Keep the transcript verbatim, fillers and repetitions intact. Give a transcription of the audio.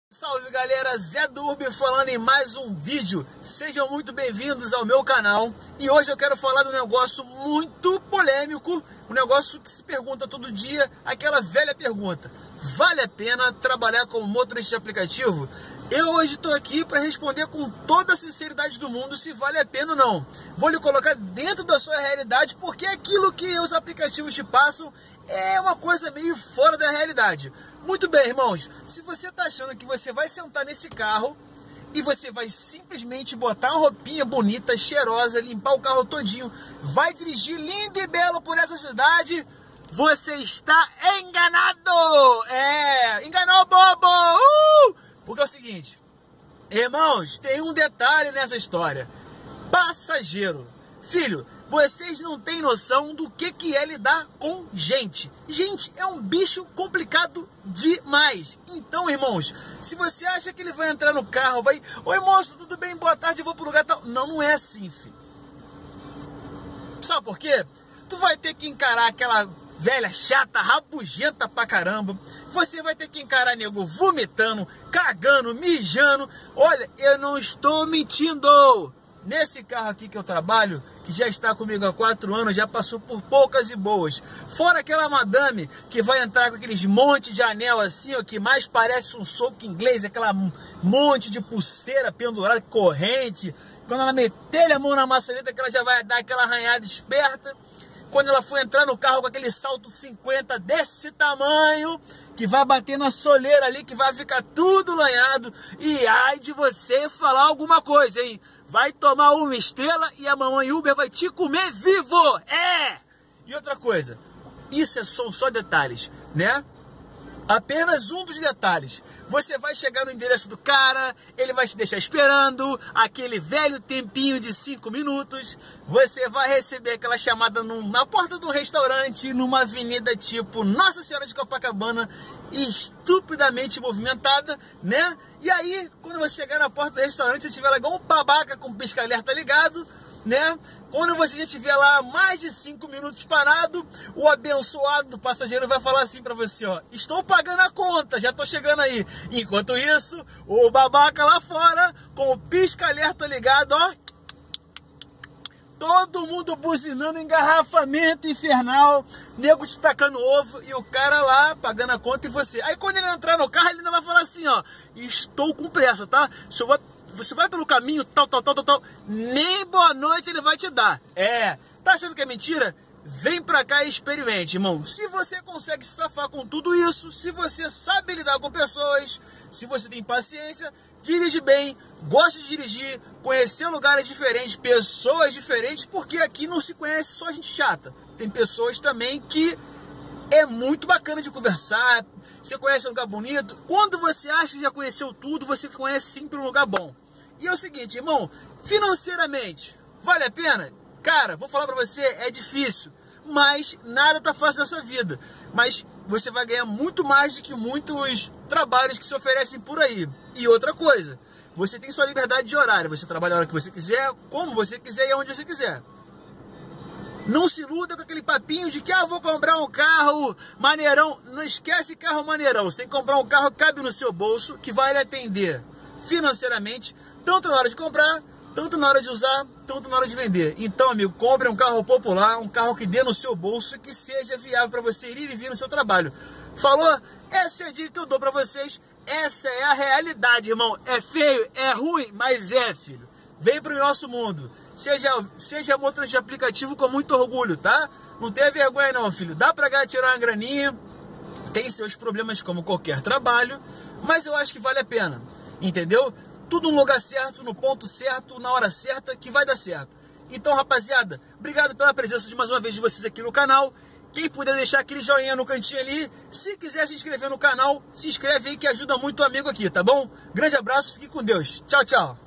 Salve galera, Zé do Urb falando em mais um vídeo. Sejam muito bem-vindos ao meu canal. E hoje eu quero falar de um negócio muito polêmico, um negócio que se pergunta todo dia, aquela velha pergunta: vale a pena trabalhar como motorista de aplicativo? Eu hoje estou aqui para responder com toda a sinceridade do mundo se vale a pena ou não. Vou lhe colocar dentro da sua realidade, porque aquilo que os aplicativos te passam é uma coisa meio fora da realidade. Muito bem, irmãos, se você está achando que você vai sentar nesse carro e você vai simplesmente botar uma roupinha bonita, cheirosa, limpar o carro todinho, vai dirigir lindo e belo por essa cidade, você está enganado! É, enganou o bobo! Uh! Porque é o seguinte, irmãos, tem um detalhe nessa história: passageiro. Filho, vocês não têm noção do que, que é lidar com gente. Gente, é um bicho complicado demais. Então, irmãos, se você acha que ele vai entrar no carro, vai... Oi, moço, tudo bem? Boa tarde, eu vou pro lugar tal. Não, não é assim, filho. Sabe por quê? Tu vai ter que encarar aquela velha chata, rabugenta pra caramba. Você vai ter que encarar nego vomitando, cagando, mijando. Olha, eu não estou mentindo. Nesse carro aqui que eu trabalho, que já está comigo há quatro anos, já passou por poucas e boas. Fora aquela madame que vai entrar com aqueles monte de anel assim, ó, que mais parece um soco inglês, aquela monte de pulseira pendurada, corrente. Quando ela meter a mão na maçaneta, que ela já vai dar aquela arranhada esperta. Quando ela for entrar no carro com aquele salto cinquenta desse tamanho, que vai bater na soleira ali, que vai ficar tudo lanhado. E ai de você falar alguma coisa, hein? Vai tomar uma estrela e a mamãe Uber vai te comer vivo! É! E outra coisa, isso são só detalhes, né? Apenas um dos detalhes. Você vai chegar no endereço do cara, ele vai te deixar esperando, aquele velho tempinho de cinco minutos. Você vai receber aquela chamada num, na porta do restaurante, numa avenida tipo Nossa Senhora de Copacabana, estupidamente movimentada, né? E aí, quando você chegar na porta do restaurante, você estiver lá igual um babaca com pisca-alerta ligado, né? Quando você já estiver lá mais de cinco minutos parado, o abençoado do passageiro vai falar assim pra você, ó: estou pagando a conta, já tô chegando aí. Enquanto isso, o babaca lá fora, com o pisca-alerta ligado, ó, todo mundo buzinando, engarrafamento infernal, nego te tacando ovo e o cara lá pagando a conta e você. Aí quando ele entrar no carro, ele ainda vai falar assim, ó: estou com pressa, tá? Se eu vou... Você vai pelo caminho, tal, tal, tal, tal, tal, nem boa noite ele vai te dar. É, tá achando que é mentira? Vem pra cá e experimente, irmão. Se você consegue se safar com tudo isso, se você sabe lidar com pessoas, se você tem paciência, dirige bem, gosta de dirigir, conhecer lugares diferentes, pessoas diferentes, porque aqui não se conhece só gente chata. Tem pessoas também que é muito bacana de conversar, você conhece um lugar bonito. Quando você acha que já conheceu tudo, você conhece sempre um lugar bom. E é o seguinte, irmão, financeiramente, vale a pena? Cara, vou falar pra você, é difícil, mas nada tá fácil nessa vida. Mas você vai ganhar muito mais do que muitos trabalhos que se oferecem por aí. E outra coisa, você tem sua liberdade de horário, você trabalha a hora que você quiser, como você quiser e onde você quiser. Não se iluda com aquele papinho de que, ah, vou comprar um carro maneirão. Não esquece carro maneirão. Você tem que comprar um carro que cabe no seu bolso, que vai lhe atender financeiramente, tanto na hora de comprar, tanto na hora de usar, tanto na hora de vender. Então, amigo, compre um carro popular, um carro que dê no seu bolso, que seja viável para você ir e vir no seu trabalho. Falou? Essa é a dica que eu dou para vocês. Essa é a realidade, irmão. É feio, é ruim, mas é, filho. Vem pro nosso mundo. Seja, seja motorista de aplicativo com muito orgulho, tá? Não tenha vergonha não, filho. Dá pra tirar uma graninha. Tem seus problemas como qualquer trabalho, mas eu acho que vale a pena. Entendeu? Tudo no lugar certo, no ponto certo, na hora certa, que vai dar certo. Então, rapaziada, obrigado pela presença de mais uma vez de vocês aqui no canal. Quem puder deixar aquele joinha no cantinho ali, se quiser se inscrever no canal, se inscreve aí que ajuda muito o amigo aqui, tá bom? Grande abraço, fique com Deus. Tchau, tchau.